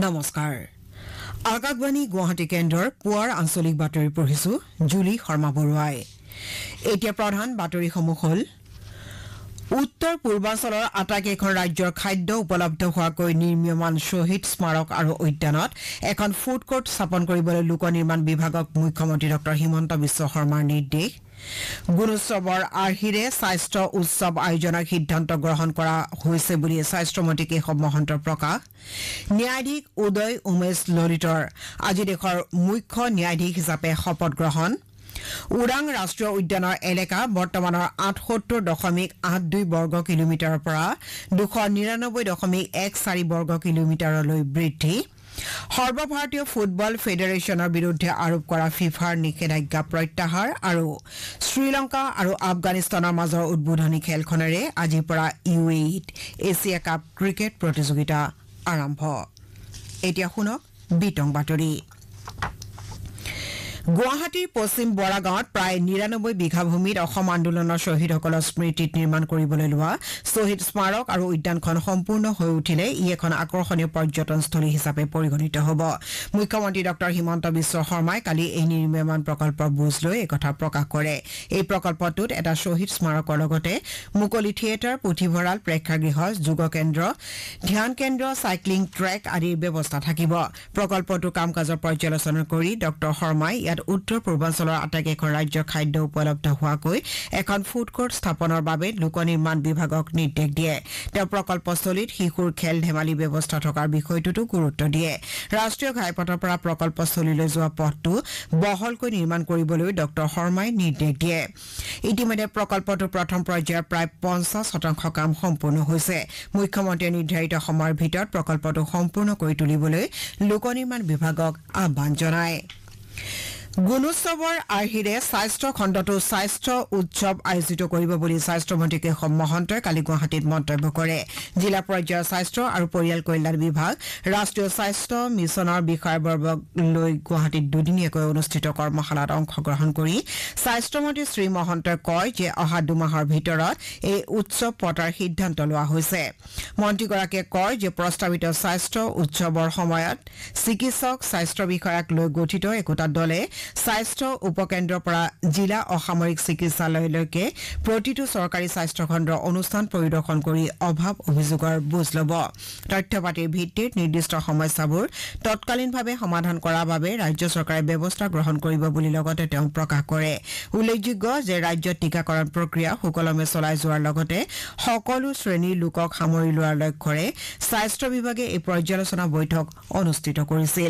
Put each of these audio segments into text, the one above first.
নমস্কাৰ আকাশবাণী গুৱাহাটী কেন্দ্ৰৰ পুৱাৰ আঞ্চলিক বাতৰি পঢ়িছো জুলি শৰ্মা বৰুৱাই এতিয়া প্ৰধান বাতৰিসমূহ হ'ল উত্তৰ পূৰ্বাঞ্চলৰ আটাইকেইখন ৰাজ্যৰ খাদ্য উপলব্ধ হোৱাকৈ নিৰ্মীয়মান শ্বহীদ স্মাৰক আৰু উদ্যানত এখন ফুড কোৰ্ট স্থাপন কৰিবলৈ লোক নিৰ্মাণ বিভাগক মুখ্যমন্ত্ৰী ডক্টৰ হিমন্ত বিশ্ব শৰ্মাৰ নিৰ্দেশ গুণোৎসৱৰ আৰ্হিৰে স্বাস্থ্য উৎসৱ আয়োজনৰ সিদ্ধান্ত গ্ৰহণ কৰা হৈছে বুলি স্বাস্থ্যমন্ত্ৰী কেশৱ মহন্তৰ প্ৰকাশ ন্যায়াধীশ উদয় উমেশ ললিতৰ আজি দেশৰ মুখ্য ন্যায়াধীশ হিচাপে শপত গ্ৰহণ ওৰাং ৰাষ্ট্ৰীয় উদ্যানৰ এলেকা বৰ্তমানৰ ৭৮.৮২ বৰ্গ কিলোমিটাৰৰ পৰা ২৯৯.১৪ বৰ্গ কিলোমিটাৰলৈ বৃদ্ধি সৰ্বভাৰতীয় ফুটবল ফেডাৰেশ্যনৰ বিৰুদ্ধে আৰোপ কৰা ফিফাৰ নিষেধাজ্ঞা প্ৰত্যাহাৰ আৰু শ্ৰীলংকা আৰু আফগানিস্তানৰ মাজৰ উদ্বোধনী খেলখনেৰে আজিৰ পৰা ইউএইত এছিয়া কাপ ক্ৰিকেট প্ৰতিযোগিতা আৰম্ভ এতিয়া শুনক বিতং বাতৰি গুৱাহাটীৰ পশ্চিম বৰাগাঁৱত প্ৰায় ৯৯ বিঘা ভূমিত অসম আন্দোলনৰ শ্বহীদসকলৰ স্মৃতিত নিৰ্মাণ কৰিবলৈ লোৱা শ্বহীদ স্মাৰক আৰু উদ্যানখন সম্পূৰ্ণ হৈ উঠিলে ই এখন আকৰ্ষণীয় পৰ্যটনস্থলী হিচাপে পৰিগণিত হ'ব মুখ্যমন্ত্ৰী ডক্টৰ হিমন্ত বিশ্ব শৰ্মাই কালি এই নিৰ্মাণ প্ৰকল্পৰ বুজ লৈ একথা প্ৰকাশ কৰে এই প্ৰকল্পটোত এটা শ্বহীদ স্মাৰকৰ লগতে মুকলি থিয়েটাৰ পুথিভঁৰাল প্ৰেক্ষাগৃহ যোগ কেন্দ্ৰ ধ্যান কেন্দ্ৰ সাইক্লিং ট্ৰেক আদিৰ ব্যৱস্থা থাকিব প্ৰকল্পটোৰ কাম কাজৰ পৰ্যালোচনা কৰি ডক্টৰ শৰ্মাই উত্তৰ পূৰ্বাঞ্চলৰ আটাইকেইখন ৰাজ্যৰ খাদ্য উপলব্ধ হোৱাকৈ এখন ফুড কোৰ্ট স্থাপনৰ বাবে লোক নিৰ্মাণ বিভাগক নিৰ্দেশ দিয়ে তেওঁ প্ৰকল্পস্থলীত শিশুৰ খেল ধেমালি ব্যৱস্থা থকাৰ বিষয়টোতো গুৰুত্ব দিয়ে ৰাষ্ট্ৰীয় ঘাইপথৰ পৰা প্ৰকল্পস্থলীলৈ যোৱা পথটো বহলকৈ নিৰ্মাণ কৰিবলৈ ডক্টৰ শৰ্মাই নিৰ্দেশ দিয়ে ইতিমধ্যে প্ৰকল্পটোৰ প্ৰথম পৰ্যায়ৰ প্ৰায় ৫০% কাম সম্পূৰ্ণ হৈছে মুখ্যমন্ত্ৰীয়ে নিৰ্ধাৰিত সময়ৰ ভিতৰত প্ৰকল্পটো সম্পূৰ্ণ কৰি তুলিবলৈ লোক নিৰ্মাণ বিভাগক আহ্বান জনায় গুণোৎসৱৰ আৰ্হিৰে স্বাস্থ্য খণ্ডটো স্বাস্থ্য উৎসৱ আয়োজিত কৰিব বুলি স্বাস্থ্যমন্ত্ৰী কেশৱ মহন্তই কালি গুৱাহাটীত মন্তব্য কৰে জিলা পৰ্যায়ৰ স্বাস্থ্য আৰু পৰিয়াল কল্যাণ বিভাগ ৰাষ্ট্ৰীয় স্বাস্থ্য মিছনৰ বিষয়বৰ্গক লৈ গুৱাহাটীত দুদিনীয়াকৈ অনুষ্ঠিত কৰ্মশালাত অংশগ্ৰহণ কৰি স্বাস্থ্যমন্ত্ৰী শ্ৰী মহন্তই কয় যে অহা দুমাহৰ ভিতৰত এই উৎসৱ পতাৰ সিদ্ধান্ত লোৱা হৈছে মন্ত্ৰীগৰাকীয়ে কয় যে প্ৰস্তাৱিত স্বাস্থ্য উৎসৱৰ সময়ত চিকিৎসক স্বাস্থ্য বিষয়াক লৈ গঠিত একোটা দলে স্বাস্থ্য উপকেন্দ্ৰৰ পৰা জিলা অসামৰিক চিকিৎসালয়লৈকে প্ৰতিটো চৰকাৰী স্বাস্থ্য খণ্ডৰ অনুষ্ঠান পৰিদৰ্শন কৰি অভাৱ অভিযোগৰ বুজ ল'ব তথ্যপাতিৰ ভিত্তিত নিৰ্দিষ্ট সমস্যাবোৰ তৎকালীনভাৱে সমাধান কৰাৰ বাবে ৰাজ্য চৰকাৰে ব্যৱস্থা গ্ৰহণ কৰিব বুলি লগতে তেওঁ প্ৰকাশ কৰে উল্লেখযোগ্য যে ৰাজ্যত টীকাকৰণ প্ৰক্ৰিয়া সুকলমে চলাই যোৱাৰ লগতে সকলো শ্ৰেণীৰ লোকক সামৰি লোৱাৰ লক্ষ্যৰে স্বাস্থ্য বিভাগে এই পৰ্যালোচনা বৈঠক অনুষ্ঠিত কৰিছিল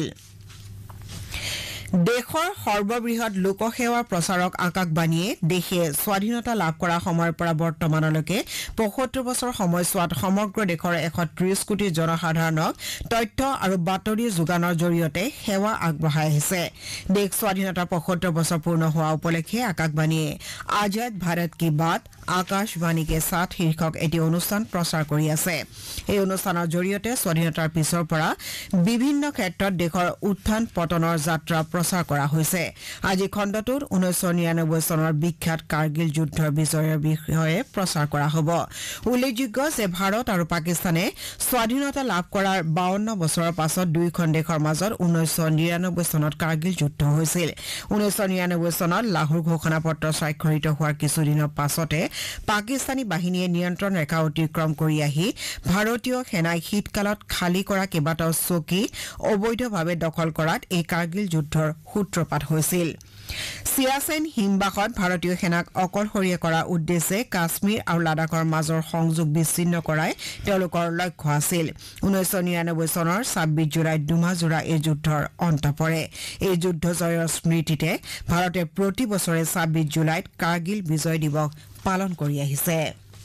দেশৰ সৰ্ববৃহৎ লোকসেৱাৰ প্ৰচাৰক আকাশবাণীয়ে দেশে স্বাধীনতা লাভ কৰা সময়ৰ পৰা বৰ্তমানলৈকে ৭৫ বছৰ সময়ছোৱাত সমগ্ৰ দেশৰ ১৩০ কোটি জনসাধাৰণক তথ্য আৰু বাতৰি যোগানৰ জৰিয়তে সেৱা আগবঢ়াই আহিছে দেশ স্বাধীনতাৰ ৭৫ বছৰ পূৰ্ণ হোৱা উপলক্ষে আকাশবাণীয়ে আজাদ ভাৰত কি বাত আকাশবাণী কে সাথ শীৰ্ষক এটি অনুষ্ঠান প্ৰচাৰ কৰি আছে এই অনুষ্ঠানৰ জৰিয়তে স্বাধীনতাৰ পিছৰ পৰা বিভিন্ন ক্ষেত্ৰত দেশৰ উত্থান পতনৰ যাত্ৰা প্ৰচাৰ কৰা হৈছে আজি খণ্ডটোত ১৯৯৯ চনৰ বিখ্যাত কাৰ্গিল যুদ্ধৰ বিজয়ৰ বিষয়ে প্ৰচাৰ কৰা হ'ব উল্লেখযোগ্য যে ভাৰত আৰু পাকিস্তানে স্বাধীনতা লাভ কৰাৰ ৫২ বছৰৰ পাছত দুয়োখন দেশৰ মাজত ১৯৯৯ চনত কাৰ্গিল যুদ্ধ হৈছিল ১৯৯৯ চনত লাহোৰ ঘোষণাপত্ৰ স্বাক্ষৰিত হোৱাৰ কিছুদিনৰ পাছতে পাকিস্তানী বাহিনীয়ে নিয়ন্ত্ৰণ ৰেখা অতিক্ৰম কৰি আহি ভাৰতীয় সেনাই শীতকালত খালী কৰা কেইবাটাও চকী অবৈধভাৱে দখল কৰাত এই কাৰ্গিল যুদ্ধৰ সূত্ৰপাত হৈছিল চিয়াচেন হিমবাসত ভাৰতীয় সেনাক অকলশৰীয়া কৰাৰ উদ্দেশ্যে কাশ্মীৰ আৰু লাডাখৰ মাজৰ সংযোগ বিচ্ছিন্ন কৰাই তেওঁলোকৰ লক্ষ্য আছিল ১৯৯৯ চনৰ ২৬ জুলাইত দুমাহজোৰা এই যুদ্ধৰ অন্ত পৰে এই যুদ্ধ জয়ৰ স্মৃতিতে ভাৰতে প্ৰতি বছৰে ২৬ জুলাইত কাৰ্গিল বিজয় দিৱস পালন কৰি আহিছে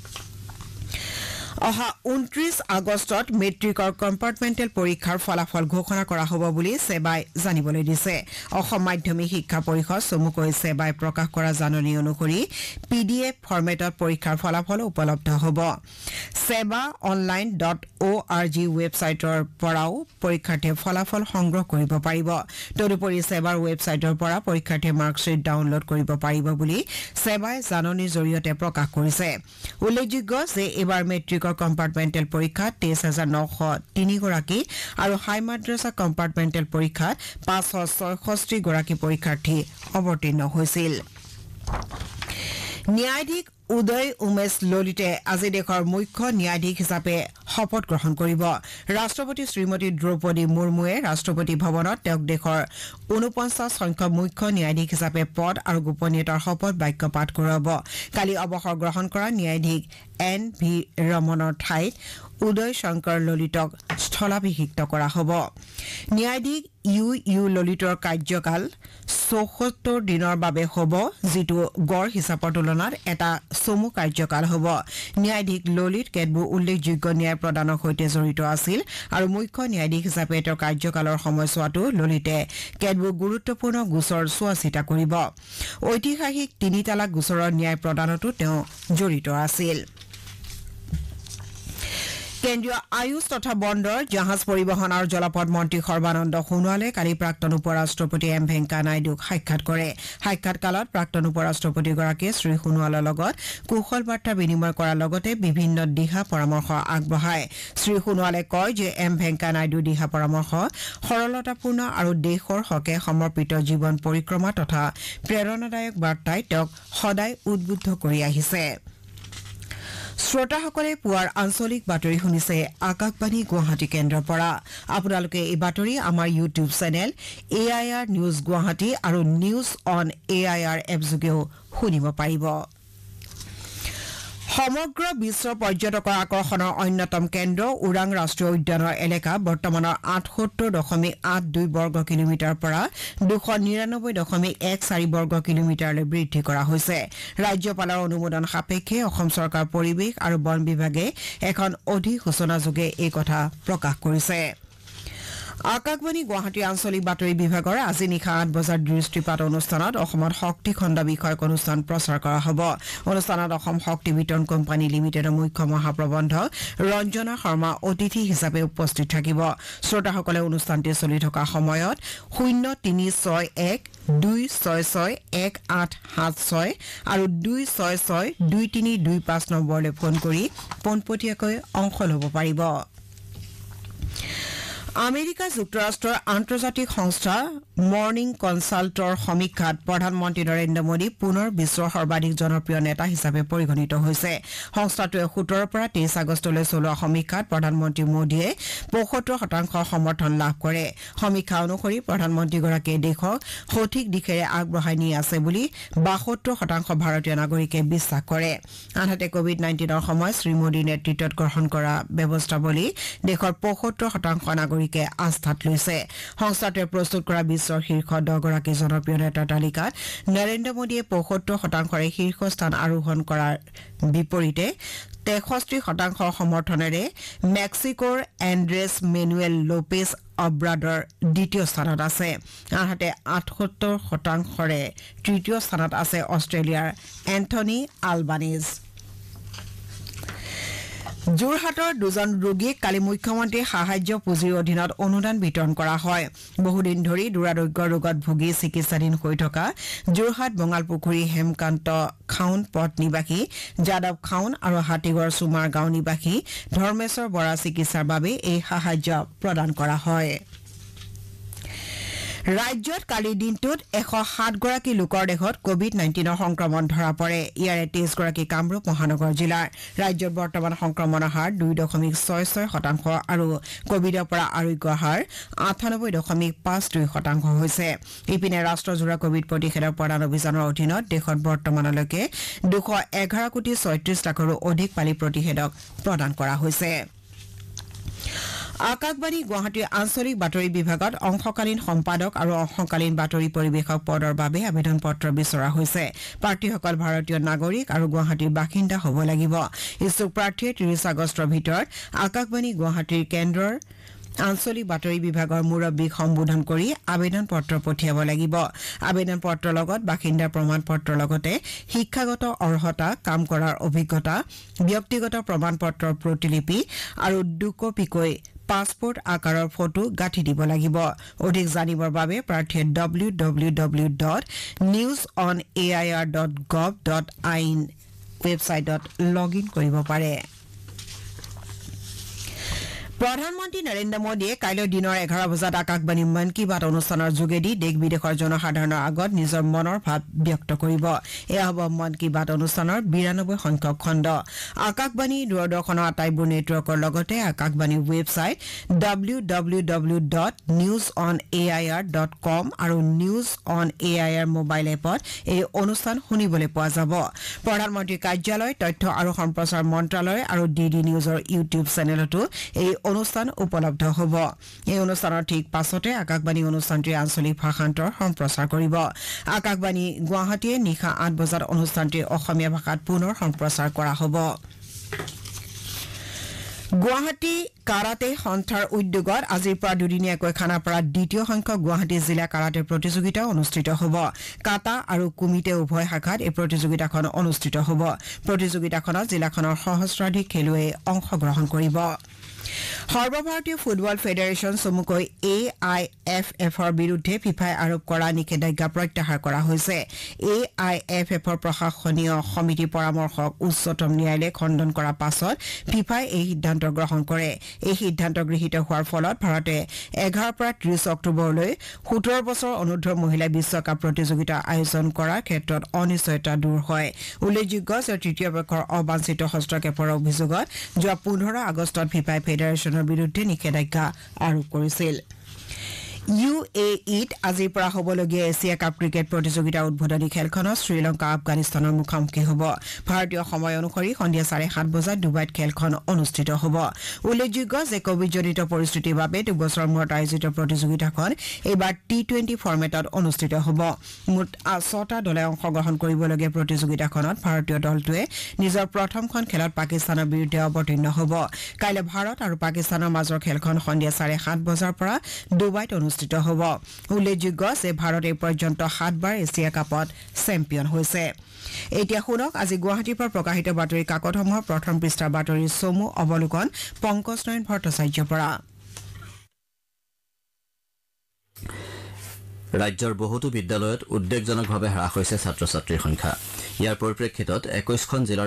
অহা ২৯ আগষ্টত মেট্ৰিকৰ কম্পাৰ্টমেণ্টেল পৰীক্ষাৰ ফলাফল ঘোষণা কৰা হ'ব বুলি সেবাই জানিবলৈ দিছে অসম মাধ্যমিক শিক্ষা পৰিষদ চমুকৈ সেবাই প্ৰকাশ কৰা জাননী অনুসৰি PDF ফৰমেটত পৰীক্ষাৰ ফলাফল উপলব্ধ হ'ব seva.online.org ৱেবছাইটৰ পৰাও পৰীক্ষাৰ্থীয়ে ফলাফল সংগ্ৰহ কৰিব পাৰিব তদুপৰি সেবাৰ ৱেবছাইটৰ পৰা পৰীক্ষাৰ্থীয়ে মাৰ্কশ্বিট ডাউনলোড কৰিব পাৰিব বুলি সেবাই জাননীৰ জৰিয়তে প্ৰকাশ কৰিছে উল্লেখযোগ্য যে এবাৰ মেট্ৰিকৰ লোকৰ কম্পাৰ্টমেণ্টেল পৰীক্ষাত 23,903 গৰাকী আৰু হাই মাদ্ৰাছা কম্পাৰ্টমেণ্টেল পৰীক্ষাত 566 গৰাকী পৰীক্ষাৰ্থী অৱতীৰ্ণ হৈছিল। ন্যায়াধীশ উদয় উমেশ ললিতে আজি দেশৰ মুখ্য ন্যায়াধীশ হিচাপে শপত গ্ৰহণ কৰিব। ৰাষ্ট্ৰপতি শ্ৰীমতী দ্ৰৌপদী মুৰ্মুৱে ৰাষ্ট্ৰপতি ভৱনত তেওঁক দেশৰ 49 সংখ্যক মুখ্য ন্যায়াধীশ হিচাপে পদ আৰু গোপনীয়তাৰ শপত বাক্য পাঠ কৰোৱাব। কালি অৱসৰ গ্ৰহণ কৰা ন্যায়াধীশ NV ৰমনৰ ঠাইত উদয় শংকৰ ললিতক স্থলাভিষিক্ত কৰা হ'ব। ন্যায়াধীশ ইউ ললিতৰ কাৰ্যকাল 74 দিনৰ বাবে হ'ব, যিটো গড় হিচাপৰ তুলনাত এটা চমু কাৰ্যকাল হ'ব। ন্যায়াধীশ ললিত কেতবোৰ উল্লেখযোগ্য ন্যায় প্ৰদানৰ সৈতে জড়িত আছিল আৰু মুখ্য ন্যায়াধীশ হিচাপে তেওঁৰ কাৰ্যকালৰ সময়ছোৱাতো ললিতে কেতবোৰ গুৰুত্বপূৰ্ণ গোচৰ চোৱা চিতা কৰিব। ঐতিহাসিক 3 তালাক গোচৰৰ ন্যায় প্ৰদানতো তেওঁ জড়িত আছিল। কেন্দ্ৰীয় আয়ুষ তথা বন্দৰ জাহাজ পৰিবহণ আৰু জলপথ মন্ত্ৰী সৰ্বানন্দ সোণোৱালে কালি প্ৰাক্তন উপ ৰাষ্ট্ৰপতি এম ভেংকায়া নাইডুক সাক্ষাৎ কৰে। সাক্ষাৎকালত প্ৰাক্তন উপ ৰাষ্ট্ৰপতিগৰাকীয়ে শ্ৰী সোণোৱালৰ লগত কুশল বাৰ্তা বিনিময় কৰাৰ লগতে বিভিন্ন দিহা পৰামৰ্শ আগবঢ়ায়। শ্ৰী সোণোৱালে কয় যে এম ভেংকায়া নাইডুৰ দিহা পৰামৰ্শ সৰলতাপূৰ্ণ আৰু দেশৰ হকে সমৰ্পিত জীৱন পৰিক্ৰমা তথা প্ৰেৰণাদায়ক বাৰ্তাই তেওঁক সদায় উদ্বুদ্ধ কৰি আহিছে। শ্ৰোতাসকলে পুৱাৰ আঞ্চলিক বাতৰি শুনিছে আকাশবাণী গুৱাহাটী কেন্দ্ৰৰ পৰা। আপোনালোকে এই বাতৰি আমাৰ YouTube channel AIR news Guwahati আৰু নিউজ অন AIR এপযোগেও শুনিব পাৰিব। সমগ্ৰ বিশ্বৰ পৰ্যটকৰ আকৰ্ষণৰ অন্যতম কেন্দ্ৰ ওৰাং ৰাষ্ট্ৰীয় উদ্যানৰ এলেকা বৰ্তমানৰ 78.82 বৰ্গ কিলোমিটাৰ পৰা 299.14 বৰ্গ কিলোমিটাৰলৈ বৃদ্ধি কৰা হৈছে। ৰাজ্যপালৰ অনুমোদন সাপেক্ষে অসম চৰকাৰ পৰিৱেশ আৰু বন বিভাগে এখন অধিসূচনাযোগে এই কথা প্ৰকাশ কৰিছে। আকাশবাণী গুৱাহাটীৰ আঞ্চলিক বাতৰি বিভাগৰ আজি নিশা 8 বজাৰ দৃষ্টিপাত অনুষ্ঠানত অসমত শক্তি খণ্ড বিষয়ক অনুষ্ঠান প্ৰচাৰ কৰা হ'ব। অনুষ্ঠানত অসম শক্তি বিতৰণ কোম্পানী লিমিটেডৰ মুখ্য মহাপ্ৰবন্ধক ৰঞ্জনা শৰ্মা অতিথি হিচাপে উপস্থিত থাকিব। শ্ৰোতাসকলে অনুষ্ঠানটি চলি থকা সময়ত 0366-266-1876 আৰু 266-2325 নম্বৰলৈ ফোন কৰি পোনপটীয়াকৈ অংশ ল'ব পাৰিব। আমেৰিকা যুক্তৰাষ্ট্ৰৰ আন্তৰ্জাতিক সংস্থা মৰ্নিং কনচাল্টৰ সমীক্ষাত প্ৰধানমন্ত্ৰী নৰেন্দ্ৰ মোদী পুনৰ বিশ্বৰ সৰ্বাধিক জনপ্ৰিয় নেতা হিচাপে পৰিগণিত হৈছে। সংস্থাটোৱে 17 পৰা 23 আগষ্টলৈ চলোৱা সমীক্ষাত প্ৰধানমন্ত্ৰী মোদীয়ে 75% সমৰ্থন লাভ কৰে। সমীক্ষা অনুসৰি প্ৰধানমন্ত্ৰীগৰাকীয়ে দেশক সঠিক দিশেৰে আগবঢ়াই নি আছে বুলি 72% ভাৰতীয় নাগৰিকে বিশ্বাস কৰে। আনহাতে COVID-19ৰ সময়ত শ্ৰী মোদীৰ নেতৃত্বত গ্ৰহণ কৰা ব্যৱস্থাৱলী দেশৰ 75% নাগৰিকে আস্থাত লৈছে। সংস্থাটোৱে প্ৰস্তুত কৰা বিশ্বৰ শীৰ্ষ 10গৰাকী জনপ্ৰিয় নেতাৰ তালিকাত নৰেন্দ্ৰ মোদীয়ে 75%ৰে শীৰ্ষস্থান আৰোহণ কৰাৰ বিপৰীতে 63% সমৰ্থনেৰে মেক্সিকোৰ এণ্ড্ৰেছ মেনুৱেল লোপেছ অব্ৰাডৰ দ্বিতীয় স্থানত আছে। আনহাতে 78%ৰে তৃতীয় স্থানত আছে অষ্ট্ৰেলিয়াৰ এন্থনী আলবানিজ। যোৰহাটৰ 2জন ৰোগীক কালি মুখ্যমন্ত্ৰীৰ সাহায্য পুঁজিৰ অধীনত অনুদান বিতৰণ কৰা হয়। বহুদিন ধৰি দুৰাৰোগ্য ৰোগত ভুগি চিকিৎসাধীন হৈ থকা যোৰহাট বঙালপুখুৰী হেমকান্ত খাউন পথ নিবাসী যাদৱ খাউন আৰু হাতীগড় চুমাৰ গাঁও নিবাসী ধৰ্মেশ্বৰ বৰা চিকিৎসাৰ বাবে এই সাহায্য প্ৰদান কৰা হয়। ৰাজ্যত কালিৰ দিনটোত 107 গৰাকী লোকৰ দেহত COVID-19ৰ সংক্ৰমণ ধৰা পৰে। ইয়াৰে 23 গৰাকী কামৰূপ মহানগৰ জিলাৰ। ৰাজ্যত বৰ্তমান সংক্ৰমণৰ হাৰ 2.66% আৰু কভিডৰ পৰা আৰোগ্যৰ হাৰ 98.52% হৈছে। ইপিনে ৰাষ্ট্ৰজোৰা কভিড প্ৰতিষেধক প্ৰদান অভিযানৰ অধীনত দেশত বৰ্তমানলৈকে 211.36 লাখৰো অধিক পালি প্ৰতিষেধক প্ৰদান কৰা হৈছে। আকাশবাণী গুৱাহাটীৰ আঞ্চলিক বাতৰি বিভাগত অংশকালীন সম্পাদক আৰু অংশকালীন বাতৰি পৰিৱেশক পদৰ বাবে আবেদন পত্ৰ বিচৰা হৈছে। প্ৰাৰ্থীসকল ভাৰতীয় নাগৰিক আৰু গুৱাহাটীৰ বাসিন্দা হ'ব লাগিব। ইচ্ছুক প্ৰাৰ্থীয়ে 30 আগষ্টৰ ভিতৰত আকাশবাণী গুৱাহাটীৰ কেন্দ্ৰৰ আঞ্চলিক বাতৰি বিভাগৰ মুৰব্বীক সম্বোধন কৰি আবেদন পত্ৰ পঠিয়াব লাগিব। আবেদন পত্ৰৰ লগত বাসিন্দাৰ প্ৰমাণ পত্ৰৰ লগতে শিক্ষাগত অৰ্হতা, কাম কৰাৰ অভিজ্ঞতা, ব্যক্তিগত প্ৰমাণ পত্ৰৰ প্ৰতিলিপি আৰু 2 কপিকৈ পাছপোৰ্ট আকাৰৰ ফটো গাঁঠি দিব লাগিব। অধিক জানিবৰ বাবে প্ৰাৰ্থীয়ে www.newsonair.gov.in ৱেবছাইটত লগ ইন কৰিব পাৰে। প্ৰধানমন্ত্ৰী নৰেন্দ্ৰ মোদীয়ে কাইলৈ দিনৰ 11 বজাত আকাশবাণী মন কী বাত অনুষ্ঠানৰ যোগেদি দেশ বিদেশৰ জনসাধাৰণৰ আগত নিজৰ মনৰ ভাৱ ব্যক্ত কৰিব এয়া হ'ব মন কী বাত অনুষ্ঠানৰ 92 সংখ্যক খণ্ড আকাশবাণী দূৰদৰ্শনৰ আটাইবোৰ নেটৱৰ্কৰ লগতে আকাশবাণীৰ ৱেবছাইট www.newsonair.com আৰু নিউজ অন এআইআৰ মোবাইল এপত এই অনুষ্ঠান শুনিবলৈ পোৱা যাব প্ৰধানমন্ত্ৰীৰ কাৰ্যালয় তথ্য আৰু সম্প্ৰচাৰ মন্ত্ৰালয় আৰু ডিডি নিউজৰ ইউটিউব চেনেলতো এই অনুষ্ঠান উপলব্ধ হ'ব এই অনুষ্ঠানৰ ঠিক পাছতে আকাশবাণী অনুষ্ঠানটিৰ আঞ্চলিক ভাষান্তৰ সম্প্ৰচাৰ কৰিব আকাশবাণী গুৱাহাটীয়ে নিশা 8 বজাত অনুষ্ঠানটি অসমীয়া ভাষাত পুনৰ সম্প্ৰচাৰ কৰা হ'ব গুৱাহাটী কাৰাটে সন্থাৰ উদ্যোগত আজিৰ পৰা দুদিনীয়াকৈ খানাপাৰাত দ্বিতীয় সংখ্যক গুৱাহাটী জিলা কাৰাটে প্ৰতিযোগিতা অনুষ্ঠিত হ'ব কাটা আৰু কুমিতে উভয় শাখাত এই প্ৰতিযোগিতাখন অনুষ্ঠিত হ'ব প্ৰতিযোগিতাখনত জিলাখনৰ সহস্ৰাধিক খেলুৱৈয়ে অংশগ্ৰহণ কৰিব সৰ্বভাৰতীয় ফুটবল ফেডাৰেশ্যন চমুকৈ AIFFৰ বিৰুদ্ধে ফিফাই আৰোপ কৰা নিষেধাজ্ঞা প্ৰত্যাহাৰ কৰা হৈছে AIFFৰ প্ৰশাসনীয় সমিতিৰ পৰামৰ্শক উচ্চতম ন্যায়ালয়ে খণ্ডন কৰাৰ পাছত ফিফাই এই সিদ্ধান্ত গ্ৰহণ কৰে এই সিদ্ধান্ত গৃহীত হোৱাৰ ফলত ভাৰতে 11 পৰা 30 অক্টোবৰলৈ 17 বছৰ অনুৰ্ধৰ মহিলা বিশ্বকাপ প্ৰতিযোগিতা আয়োজন কৰাৰ ক্ষেত্ৰত অনিশ্চয়তা দূৰ হয় উল্লেখযোগ্য যে তৃতীয় পক্ষৰ অবাঞ্ছিত হস্তক্ষেপৰ অভিযোগত যোৱা 15 আগষ্টত ফিফাই ফেডাৰেশ্যনৰ বিৰুদ্ধে নিষেধাজ্ঞা আৰোপ কৰিছিল UAEত আজিৰ পৰা হ'বলগীয়া এছিয়া কাপ ক্ৰিকেট প্ৰতিযোগিতাৰ উদ্বোধনী খেলখনত শ্ৰীলংকা আফগানিস্তানৰ মুখামুখি হ'ব ভাৰতীয় সময় অনুসৰি সন্ধিয়া 7:30 বজাত ডুবাইত খেলখন অনুষ্ঠিত হ'ব উল্লেখযোগ্য যে কোভিডজনিত পৰিস্থিতিৰ বাবে 2 বছৰৰ মূৰত আয়োজিত প্ৰতিযোগিতাখন এইবাৰ T20 ফৰ্মেটত অনুষ্ঠিত হ'ব মুঠ 6টা দলে অংশগ্ৰহণ কৰিবলগীয়া প্ৰতিযোগিতাখনত ভাৰতীয় দলটোৱে নিজৰ প্ৰথমখন খেলত পাকিস্তানৰ বিৰুদ্ধে অৱতীৰ্ণ হ'ব কাইলৈ ভাৰত আৰু পাকিস্তানৰ মাজৰ খেলখন সন্ধিয়া 7:30 বজাৰ পৰা ডুবাইত অনুষ্ঠিত হ'ব উল্লেখযোগ্য যে ভাৰত এই পৰ্যন্ত 7 বাৰ এছিয়া কাপত চেম্পিয়ন হৈছে এতিয়া শুনক আজি গুৱাহাটীৰ পৰা প্ৰকাশিত বাতৰি কাকতসমূহৰ প্ৰথম পৃষ্ঠাৰ বাতৰিৰ চমু অৱলোকন পংকজ নয়ন ভট্টাচাৰ্যৰ পৰা ৰাজ্যৰ বহুতো বিদ্যালয়ত উদ্বেগজনকভাৱে হ্ৰাস হৈছে ছাত্ৰ ছাত্ৰীৰ সংখ্যা ইয়াৰ পৰিপ্ৰেক্ষিতত 21খন জিলাৰ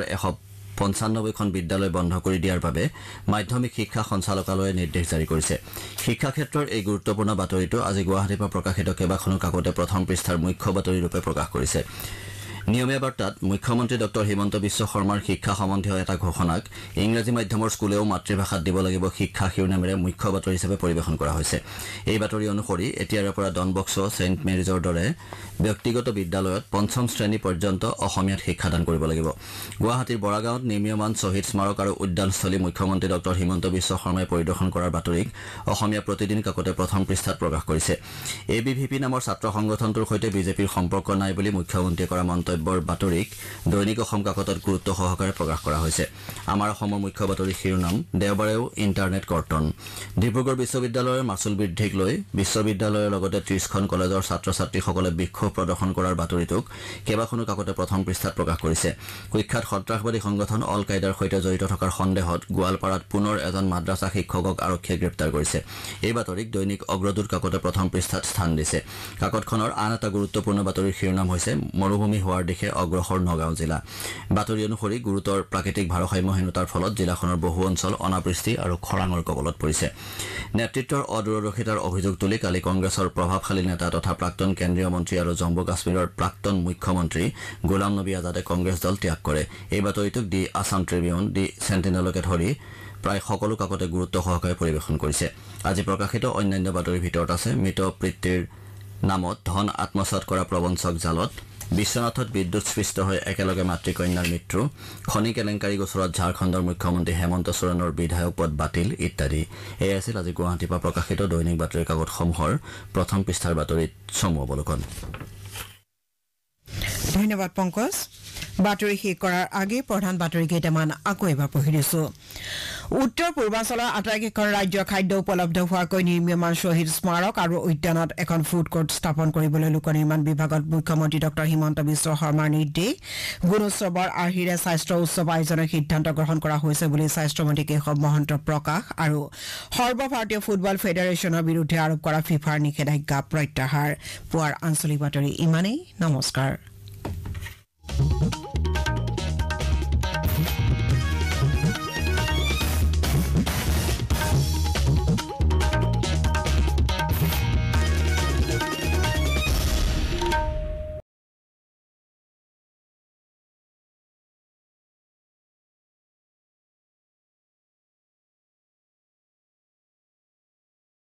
195খন বিদ্যালয় বন্ধ কৰি দিয়াৰ বাবে মাধ্যমিক শিক্ষা সঞ্চালকালয়ে নিৰ্দেশ জাৰি কৰিছে শিক্ষা ক্ষেত্ৰৰ এই গুৰুত্বপূৰ্ণ বাতৰিটো আজি গুৱাহাটীৰ পৰা প্ৰকাশিত কেইবাখনো কাকতে প্ৰথম পৃষ্ঠাৰ মুখ্য বাতৰিৰূপে প্ৰকাশ কৰিছে নিয়মীয়া বাৰ্তাত মুখ্যমন্ত্ৰী ডক্টৰ হিমন্ত বিশ্ব শৰ্মাৰ শিক্ষা সম্বন্ধীয় এটা ঘোষণাক ইংৰাজী মাধ্যমৰ স্কুলেও মাতৃভাষাত দিব লাগিব শিক্ষা শিৰোনামেৰে মুখ্য বাতৰি হিচাপে পৰিৱেশন কৰা হৈছে এই বাতৰি অনুসৰি এতিয়াৰে পৰা ডনবক্স ছেইণ্ট মেৰিজৰ দৰে ব্যক্তিগত বিদ্যালয়ত 5ম শ্ৰেণী পৰ্যন্ত অসমীয়াত শিক্ষাদান কৰিব লাগিব গুৱাহাটীৰ বৰাগাঁৱত নিৰ্মীয়মান শ্বহীদ স্মাৰক আৰু উদ্যানস্থলী মুখ্যমন্ত্ৰী ডক্টৰ হিমন্ত বিশ্ব শৰ্মাই পৰিদৰ্শন কৰাৰ বাতৰিক অসমীয়া প্ৰতিদিন কাকতে প্ৰথম পৃষ্ঠাত প্ৰকাশ কৰিছে ABVP নামৰ ছাত্ৰ সংগঠনটোৰ সৈতে বিজেপিৰ সম্পৰ্ক নাই বুলি মুখ্যমন্ত্ৰীয়ে কৰা মন্তব্যৰ বাতৰিক দৈনিক অসম কাকতত গুৰুত্ব সহকাৰে প্ৰকাশ কৰা হৈছে আমাৰ অসমৰ মুখ্য বাতৰি শিৰোনাম দেওবাৰেও ইণ্টাৰনেট কৰ্তন ডিব্ৰুগড় বিশ্ববিদ্যালয়ৰ মাচুল বৃদ্ধিক লৈ বিশ্ববিদ্যালয়ৰ লগতে 30খন কলেজৰ ছাত্ৰ ছাত্ৰীসকলে বিক্ষোভ প্ৰদৰ্শন কৰাৰ বাতৰিটোক কেইবাখনো কাকতে প্ৰথম পৃষ্ঠাত প্ৰকাশ কৰিছে কুখ্যাত সন্ত্ৰাসবাদী সংগঠন অল কায়দাৰ সৈতে জড়িত থকাৰ সন্দেহত গোৱালপাৰাত পুনৰ এজন মাদ্ৰাছা শিক্ষকক আৰক্ষীয়ে গ্ৰেপ্তাৰ কৰিছে এই বাতৰিক দৈনিক অগ্ৰদূত কাকতে প্ৰথম পৃষ্ঠাত স্থান দিছে কাকতখনৰ আন এটা গুৰুত্বপূৰ্ণ বাতৰিৰ শিৰোনাম হৈছে মৰুভূমি হোৱাৰ দিশে অগ্ৰসৰ নগাঁও জিলা বাতৰি অনুসৰি গুৰুতৰ প্ৰাকৃতিক ভাৰসাম্যহীনতাৰ ফলত জিলাখনৰ বহু অঞ্চল অনাবৃষ্টি আৰু খৰাঙৰ কবলত পৰিছে নেতৃত্বৰ অদূৰদৰ্শিতাৰ অভিযোগ তুলি কালি কংগ্ৰেছৰ প্ৰভাৱশালী নেতা তথা প্ৰাক্তন কেন্দ্ৰীয় মন্ত্ৰী আৰু জম্মু কাশ্মীৰৰ প্ৰাক্তন মুখ্যমন্ত্ৰী গোলাম নবী আজাদে কংগ্ৰেছ দল ত্যাগ কৰে এই বাতৰিটোক দি আছাম ট্ৰিবিউন দি সেন্টিনেলকে ধৰি প্ৰায় সকলো কাকতে গুৰুত্ব সহকাৰে পৰিৱেশন কৰিছে আজি প্ৰকাশিত অন্যান্য বাতৰিৰ ভিতৰত আছে মৃত পিতৃৰ নামত ধন আত্মসাৎ কৰা প্ৰবঞ্চক জালত বিশ্বনাথত বিদ্যুৎস্পৃষ্ট হৈ একেলগে মাতৃকন্যাৰ মৃত্যু খনি কেলেংকাৰী গোচৰত ঝাৰখণ্ডৰ মুখ্যমন্ত্ৰী হেমন্ত সোৰেনৰ বিধায়ক পদ বাতিল ইত্যাদি এই আছিল আজি গুৱাহাটীৰ পৰা প্ৰকাশিত দৈনিক বাতৰি কাকতসমূহৰ প্ৰথম পৃষ্ঠাৰ বাতৰিত চমু অৱলোকন ধন্যবাদ পংকজ বাতৰি শেষ কৰাৰ আগে প্ৰধান বাতৰি কেইটামান আকৌ এবাৰ পঢ়ি দিছো উত্তৰ পূৰ্বাঞ্চলৰ আটাইকেইখন ৰাজ্যৰ খাদ্য উপলব্ধ হোৱাকৈ নিৰ্মীয়মান শ্বহীদ স্মাৰক আৰু উদ্যানত এখন ফুড কোৰ্ট স্থাপন কৰিবলৈ লোক নিৰ্মাণ বিভাগত মুখ্যমন্ত্ৰী ডক্টৰ হিমন্ত বিশ্ব শৰ্মাৰ নিৰ্দেশ গুণোৎসৱৰ আৰ্হিৰে স্বাস্থ্য উৎসৱ আয়োজনৰ সিদ্ধান্ত গ্ৰহণ কৰা হৈছে বুলি স্বাস্থ্যমন্ত্ৰী কেশৱ মহন্ত প্ৰকাশ আৰু সৰ্বভাৰতীয় ফুটবল ফেডাৰেশ্যনৰ বিৰুদ্ধে আৰোপ কৰা ফিফাৰ নিষেধাজ্ঞা প্ৰত্যাহাৰ পুৱাৰ আঞ্চলিক বাতৰি ইমানেই নমস্কাৰ